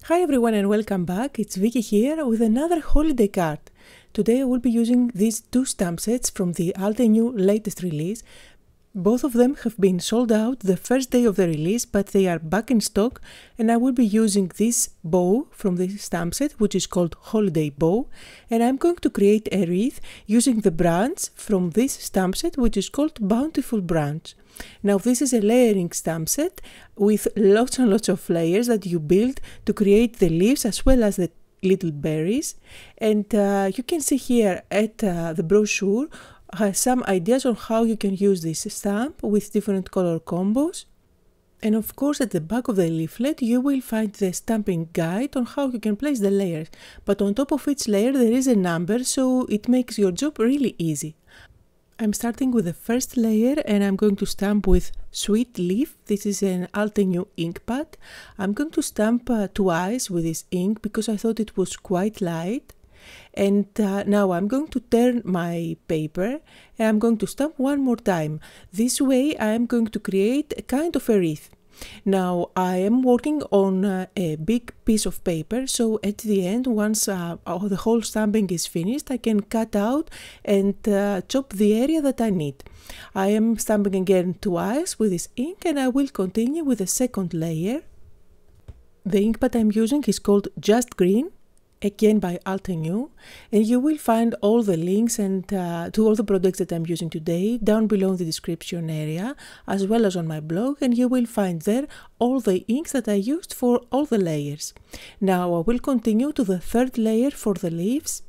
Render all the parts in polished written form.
Hi everyone and welcome back, it's Vicky here with another holiday card. Today I will be using these two stamp sets from the Altenew latest release. Both of them have been sold out the first day of the release, but they are back in stock, and I will be using this bow from this stamp set, which is called Holiday Bow, and I'm going to create a wreath using the branch from this stamp set, which is called Bountiful Branch. Now this is a layering stamp set with lots and lots of layers that you build to create the leaves as well as the little berries, and you can see here at the brochure some ideas on how you can use this stamp with different color combos. And of course at the back of the leaflet you will find the stamping guide on how you can place the layers, but on top of each layer there is a number, so it makes your job really easy. I'm starting with the first layer and I'm going to stamp with Sweet Leaf. This is an Altenew ink pad. I'm going to stamp twice with this ink because I thought it was quite light. And now I'm going to turn my paper and I'm going to stamp one more time. This way I am going to create a kind of a wreath. Now I am working on a big piece of paper, so at the end, once the whole stamping is finished, I can cut out and chop the area that I need. I am stamping again twice with this ink and I will continue with the second layer. The ink pad I'm using is called Just Green, again by Altenew, and you will find all the links and to all the products that I'm using today down below in the description area, as well as on my blog, and you will find there all the inks that I used for all the layers. Now I will continue to the third layer for the leaves,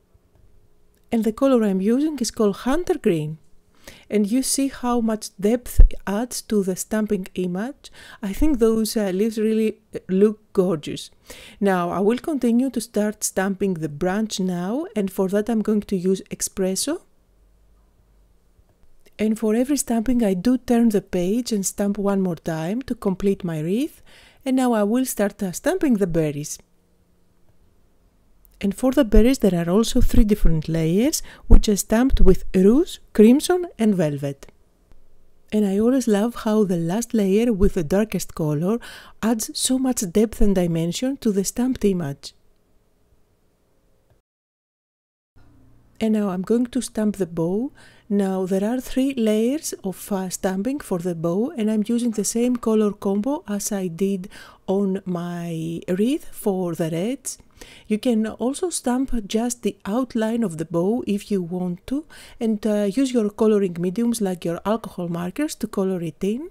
and the color I'm using is called Hunter Green. And you see how much depth it adds to the stamping image. I think those leaves really look gorgeous. Now I will continue to start stamping the branch now, and for that I'm going to use espresso. And for every stamping I do turn the page and stamp one more time to complete my wreath. And now I will start stamping the berries. And for the berries there are also three different layers, which are stamped with Rouge, Crimson and Velvet. And I always love how the last layer with the darkest color adds so much depth and dimension to the stamped image. And now I'm going to stamp the bow. Now there are three layers of stamping for the bow, and I'm using the same color combo as I did on my wreath for the reds. You can also stamp just the outline of the bow if you want to, and use your coloring mediums like your alcohol markers to color it in.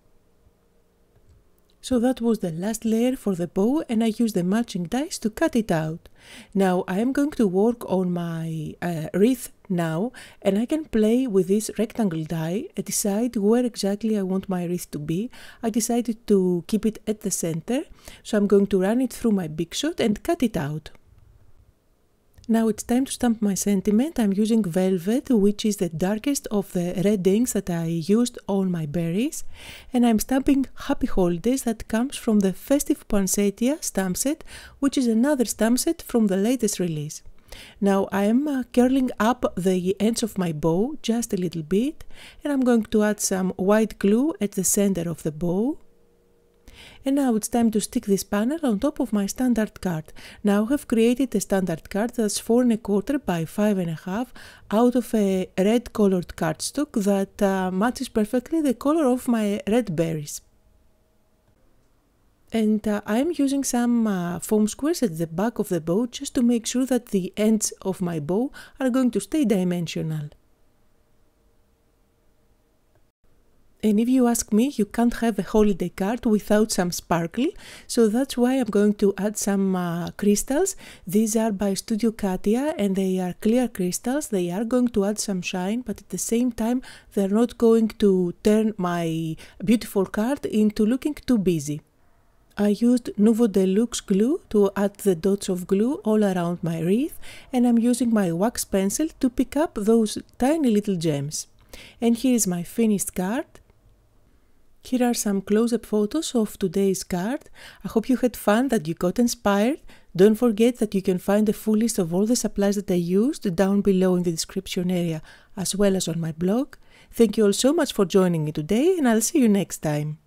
So that was the last layer for the bow, and I used the matching dies to cut it out. Now I am going to work on my wreath now, and I can play with this rectangle die and decide where exactly I want my wreath to be. I decided to keep it at the center, so I'm going to run it through my Big Shot and cut it out. Now it's time to stamp my sentiment. I'm using Velvet, which is the darkest of the red inks that I used on my berries, and I'm stamping Happy Holidays that comes from the Festive Poinsettia stamp set, which is another stamp set from the latest release. Now I am curling up the ends of my bow just a little bit, and I'm going to add some white glue at the center of the bow. And now it's time to stick this panel on top of my standard card. Now I have created a standard card that's 4 1/4 by 5 1/2 out of a red colored cardstock that matches perfectly the color of my red berries. And I'm using some foam squares at the back of the bow just to make sure that the ends of my bow are going to stay dimensional. And if you ask me, you can't have a holiday card without some sparkle, so that's why I'm going to add some crystals. These are by Studio Katia and they are clear crystals. They are going to add some shine, but at the same time they're not going to turn my beautiful card into looking too busy. I used Nuvo Deluxe glue to add the dots of glue all around my wreath, and I'm using my wax pencil to pick up those tiny little gems. And here is my finished card. Here are some close-up photos of today's card. I hope you had fun, that you got inspired. Don't forget that you can find a full list of all the supplies that I used down below in the description area, as well as on my blog. Thank you all so much for joining me today, and I'll see you next time.